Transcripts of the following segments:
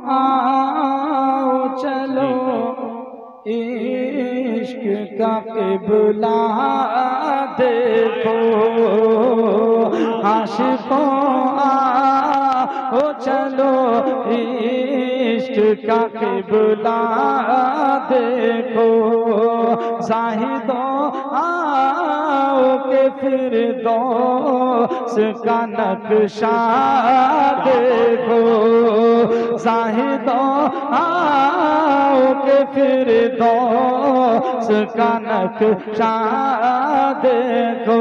आओ चलो इश्क का क़िबला देखो, आशिकों आओ चलो इश्क का क़िबला देखो, ज़ाहिदों आओ के फिरदौस का नक्शा देखो, ज़ाहिदों आओ के फिरदौस का नक्शा देखो।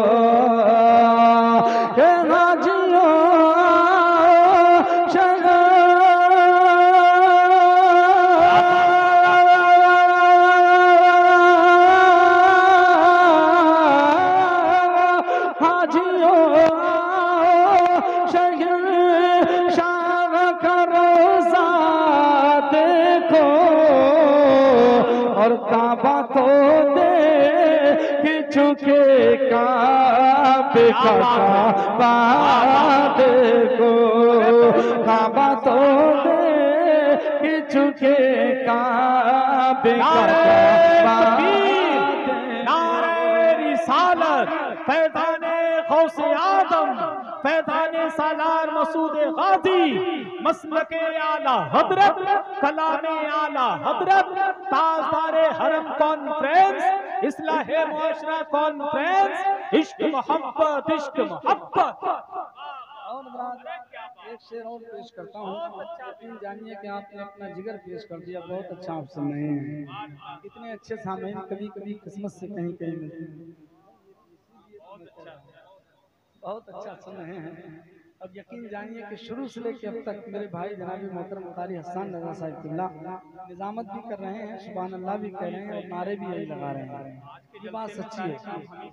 और काबा तो देख चुके काबे का काबा देखो, काबा तो देख चुके काबे का काबा। नारे रिसालत फैज़ाने गौसे आदम फैज़ाने सालार मसूद गाजी मसलके आला हजरत कलामे आला हजरत ताजदारे हरम कॉन्फ्रेंस इस्लाहे मुआशरा कॉन्फ्रेंस इश्क मोहब्बत इश्क मोहब्बत। एक शेर और पेश करता हूँ, लेकिन जानिए कि आपने अपना जिगर पेश कर दिया, बहुत अच्छा आप सुन रहे हैं। इतने अच्छे सामईन कभी कभी किस्मत से कहीं कहीं मिलते हैं। बहुत अच्छा सुन रहे हैं। अब यकीन जानिए कि शुरू से लेकर अब तक मेरे भाई जनाबी मोहतरम कारी हसन रज़ा साहिबुल्लाह निजामत भी कर रहे हैं, सुभान अल्लाह भी कह रहे हैं और नारे भी यही लगा रहे हैं। ये बात सच्ची है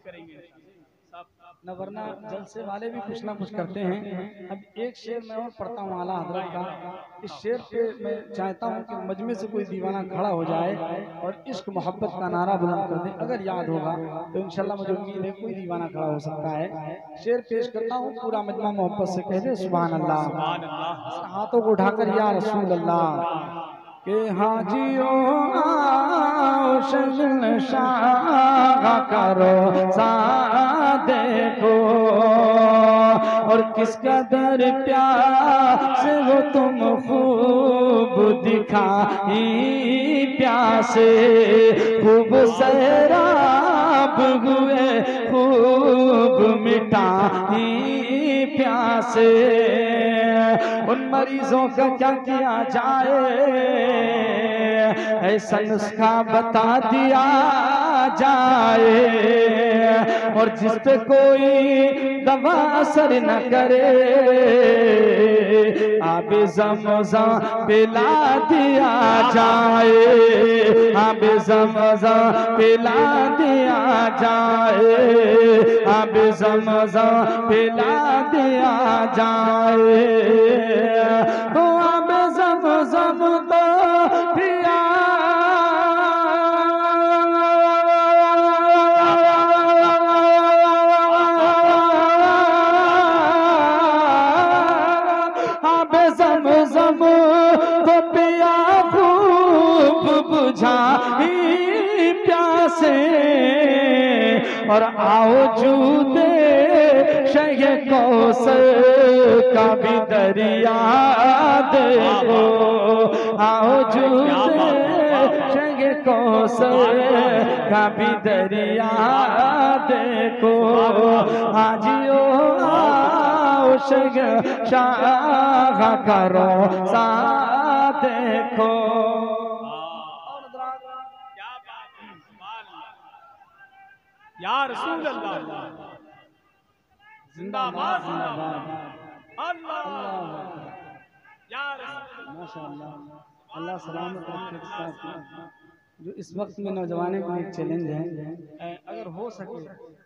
न, वरना जलसे वाले भी कुछ ना कुछ करते हैं। अब एक शेर मैं और पढ़ता हूँ आला हजरत का। इस शेर पे मैं चाहता हूँ कि मजमे से कोई दीवाना खड़ा हो जाए और इश्क मोहब्बत का नारा बुलंद कर दे। अगर याद होगा तो इंशाल्लाह मुझे उम्मीद है कोई दीवाना खड़ा हो सकता है। शेर पेश करता हूँ, पूरा मजमा मोहब्बत से कह दे सुभान अल्लाह। हाथों को उठाकर या रसूल अल्लाह के हाजियो आओ शगन शाह करो सा देखो, और किस कदर प्यास वो तुम खूब दिखाई प्यासे, खूब सैराब हुए खूब मिटाई प्यासे। उन मरीजों का क्या किया जाए ऐसा नुस्खा बता दिया जाए, और जिस पे कोई दवा असर न करे आबे ज़मज़म पिला दिया जाए, आबे ज़मज़म पिला दिया जाए, आबे ज़मज़म पिला दिया जाए। तो आबे ज़मज़म तो पिया ज़मज़म तो पिया खूब बुझाई प्यासे, और आओ जूदे शह कौसर का भी दरिया देखो, आओ जूदे शह कौसर का भी दरिया देखो, हाजियो शाह करो सा देखो। या रसूल अल्लाह जिंदाबाद जिंदाबाद अल्लाह या रसूल माशाअल्लाह। अल्लाह सलामत रखे साथ जो इस वक्त में नौजवानों के लिए चैलेंज है। अगर हो सके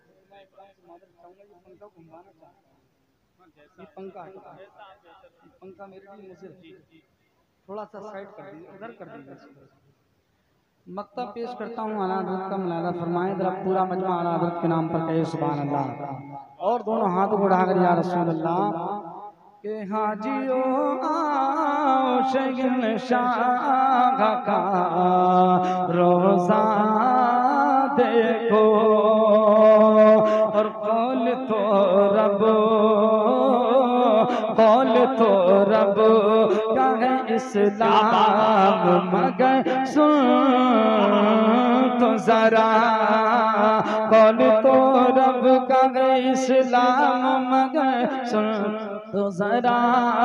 ये पंखा मेरे लिए मुझे थोड़ा सा साइड कर दीजिए, उधर कर दीजिए। मक्ता पेश करता हूँ, आला हज़रत का मुलाहिज़ा फरमाएं। जरा पूरा मजमा आला हज़रत के नाम पर कहे सुभान अल्लाह, और दोनों हाथों को उठाकर या रसूल अल्लाह के हाजियो शगन शाह का रोजा देखो और कौल तो रब का है इस्लाम मगर सुन तो जरा कौल तो रब का है इस्लाम मगर सुन तो जरा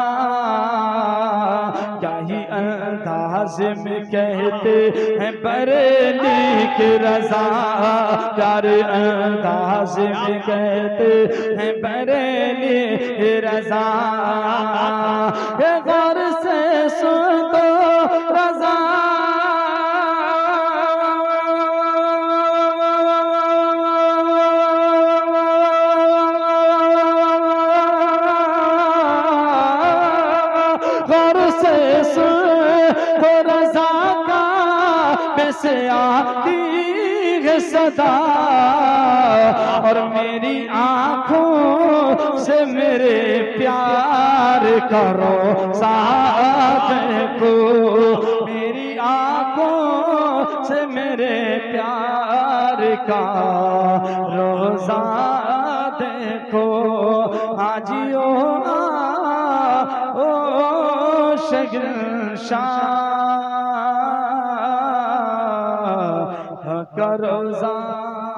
क्या ही अंदाज में कहते हैं बरेली की रजा प्यारे अंदाज में कहते हैं बरेली की रजा ये गौर से सुन तो रजा से आती है सदा और मेरी आँखों से मेरे प्यार करो साथ को मेरी आँखों से मेरे प्यार का रोजा देखो हाजियो ओ शगन शाह का रोजा।